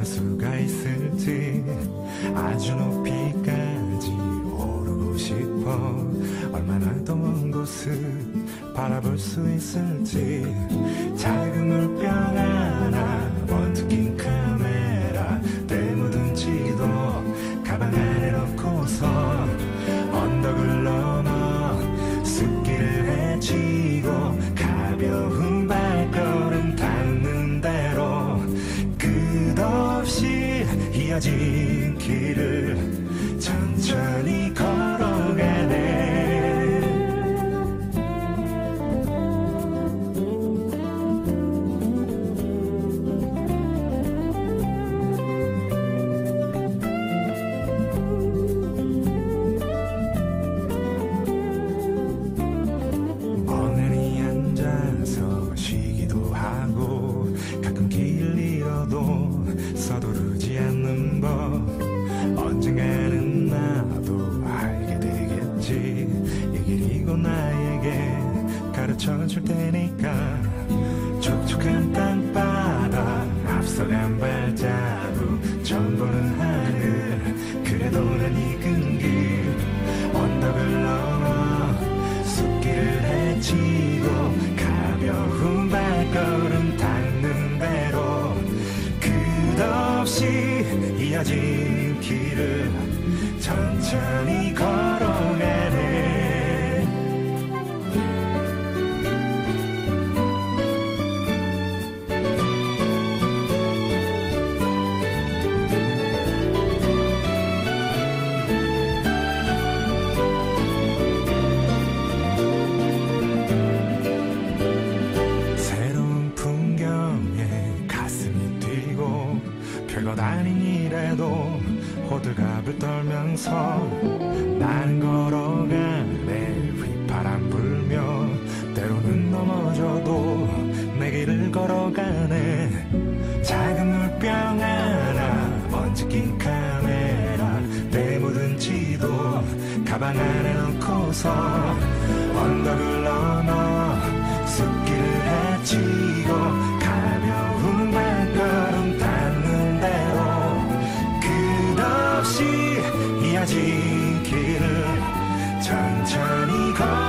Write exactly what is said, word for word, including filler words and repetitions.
수가 있을지 아주 높이까지 오르고 싶어 얼마나 더 먼 곳을 바라볼 수 있을지 작은 물병 하나 먼지 낀 카메라 때 묻은 지도 가방 안에 넣고서 언덕을 넘어 숲길을 헤치고 가벼운 발걸음 닿는 대로 끝없이 이어진 길을 천천히 걸어가네. 멍하니 앉아서 쉬기도 하고 가끔 길 잃어도 서두르지 않는 법 언젠가는 나도 알게 되겠지. 이 길이고 나에게 가르쳐 줄 테니까 촉촉한 땅바닥 앞서간 발자국 처음 보는 하늘 그래도 난 익은 길 언덕을 넘어 숲길을 헤치고 가벼운 발걸음 닿는 대로 끝없이 이어진 길을 천천히 걸어가네. 새로운 풍경에 가슴이 뛰고 별것 아닌 일에도 호들갑을 떨면서 나는 걸어가네. 휘파람 불며 때로는 넘어져도 내 길을 걸어가네. 작은 물병 하나 먼지 낀 카메라 때 묻은 지도 가방 안에 넣고서 언덕을 넘어 숲길을 헤치고 가벼운 발걸음 닿는 대로 끝없이 이어진 길을 천천히 걸어